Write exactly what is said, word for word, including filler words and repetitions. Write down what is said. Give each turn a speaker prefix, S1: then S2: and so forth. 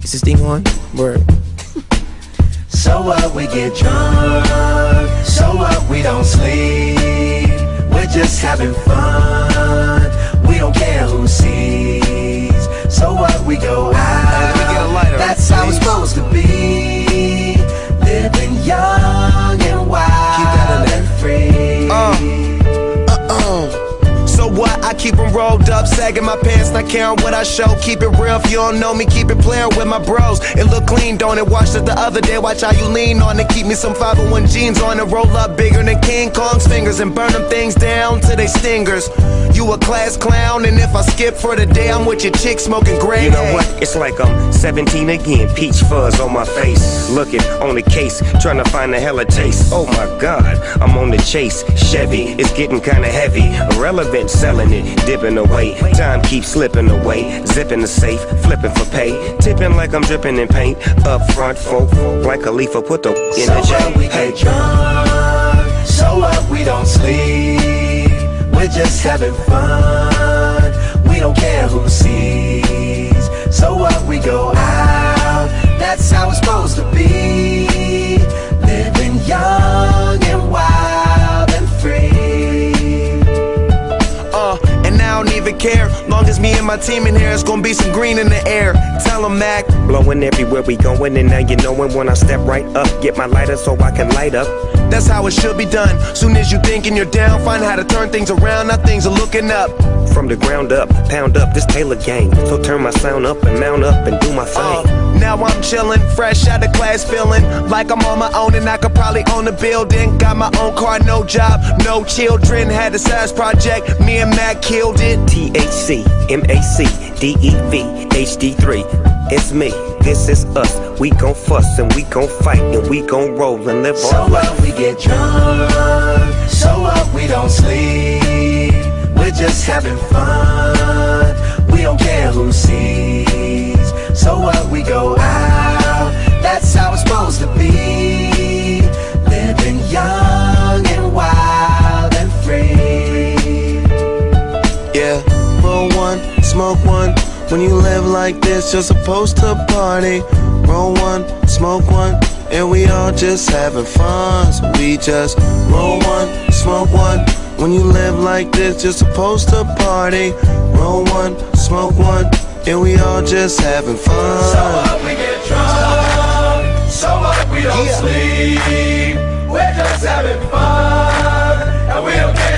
S1: Is this thing on? Word.
S2: So what, we get drunk. So what, we don't sleep. We're just having fun. We don't care who sees. So what, we go out.
S3: Let me get a lighter,
S2: That's how it's supposed to be. Living young and wild and free.
S3: Uh, uh-uh. So what? I keep them rolled up, sagging my pants, not caring what I show. Keep it real if you don't know me, keep it playing with my bros. It look clean, don't it? Watched it the other day, watch how you lean on it. Keep me some five oh one jeans on it, roll up bigger than King Kong's fingers and burn them things down to they stingers. You a class clown, and if I skip for the day, I'm with your chick smoking gray.
S4: You know what? It's like I'm seventeen again, peach fuzz on my face. Looking on the case, trying to find a hella taste. Oh my God, I'm on the chase. Chevy, it's getting kinda heavy. Irrelevant, selling it, dipping away. Time keeps slipping away. Zipping the safe, flipping for pay. Tipping like I'm dripping in paint. Up front, folk, like a leaf, put the in
S2: so
S4: the J.
S2: what, we get drunk. So what, we don't sleep. We're just having fun. We don't care who sees. So what, we go out. That's how it's supposed to be. Living young and wild and free.
S3: Uh, and I don't even care. Long as me and my team in here, it's gonna be some green in the air. Tell 'em, Mac.
S4: Blowing everywhere we going, and now you knowin' when I step right up. Get my lighter so I can light up.
S3: That's how it should be done. Soon as you thinking you're down, find how to turn things around. Now things are looking up.
S4: From the ground up, pound up this Taylor gang. So turn my sound up and mount up and do my thing.
S3: Uh, now I'm chillin', fresh out of class, feeling like I'm on my own and I could probably own a building. Got my own car, no job, no children. Had a size project, me and Mac killed it.
S4: T H C, M A C, D E V, H D three. It's me, this is us. We gon' fuss and we gon' fight and we gon' roll and live
S2: So
S4: our life.
S2: what, we get drunk. So what, we don't sleep. We're just having fun. We don't care who sees. So what, we go out. That's how it's supposed to be. Living young and wild and free.
S3: Yeah, roll one, smoke one. When you live like this, you're supposed to party. Roll one, smoke one, and we all just having fun. So we just roll one, smoke one. When you live like this, you're supposed to party. Roll one, smoke one, and we all just having fun.
S2: So what, we get drunk. So what, we don't
S3: Yeah.
S2: sleep. We're just having fun. And we don't care